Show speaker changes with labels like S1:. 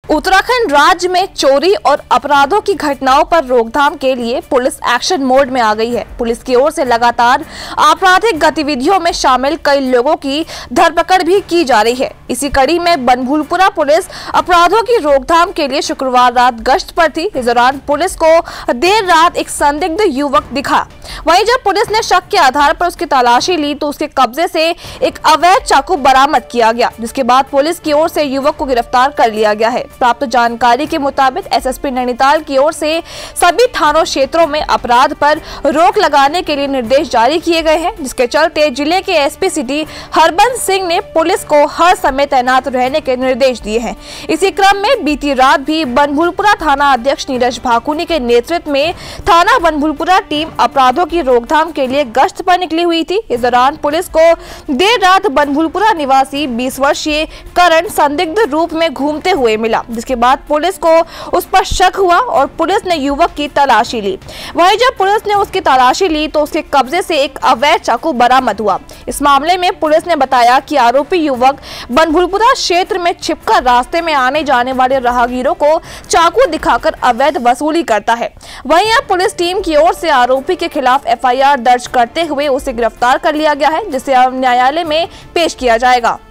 S1: उत्तराखंड राज्य में चोरी और अपराधों की घटनाओं पर रोकथाम के लिए पुलिस एक्शन मोड में आ गई है। पुलिस की ओर से लगातार आपराधिक गतिविधियों में शामिल कई लोगों की धरपकड़ भी की जा रही है। इसी कड़ी में बनभूलपुरा पुलिस अपराधों की रोकथाम के लिए शुक्रवार रात गश्त पर थी। इस दौरान पुलिस को देर रात एक संदिग्ध युवक दिखा। वहीं जब पुलिस ने शक के आधार पर उसकी तलाशी ली तो उसके कब्जे से एक अवैध चाकू बरामद किया गया, जिसके बाद पुलिस की ओर से युवक को गिरफ्तार कर लिया गया है। प्राप्त जानकारी के मुताबिक एसएसपी नैनीताल की ओर से सभी थानों क्षेत्रों में अपराध पर रोक लगाने के लिए निर्देश जारी किए गए हैं, जिसके चलते जिले के एसपी सिटी हरबंस सिंह ने पुलिस को हर समय तैनात रहने के निर्देश दिए हैं। इसी क्रम में बीती रात भी बनभूलपुरा थाना अध्यक्ष नीरज भाकुनी के नेतृत्व में थाना बनभूलपुरा टीम अपराधों की रोकथाम के लिए गश्त पर निकली हुई थी। इस दौरान पुलिस को देर रात बनभूलपुरा निवासी 20 वर्षीय करण संदिग्ध रूप में घूमते हुए मिला, जिसके बाद पुलिस को उस पर शक हुआ और पुलिस ने युवक की तलाशी ली। वहीं जब पुलिस ने उसकी तलाशी ली तो उसके कब्जे से एक अवैध चाकू बरामद हुआ। इस मामले में पुलिस ने बताया कि आरोपी युवक बनभूलपुरा क्षेत्र में छिपकर रास्ते में आने जाने वाले राहगीरों को चाकू दिखाकर अवैध वसूली करता है। वहीं अब पुलिस टीम की ओर से आरोपी के खिलाफ एफआईआर दर्ज करते हुए उसे गिरफ्तार कर लिया गया है, जिसे अब न्यायालय में पेश किया जाएगा।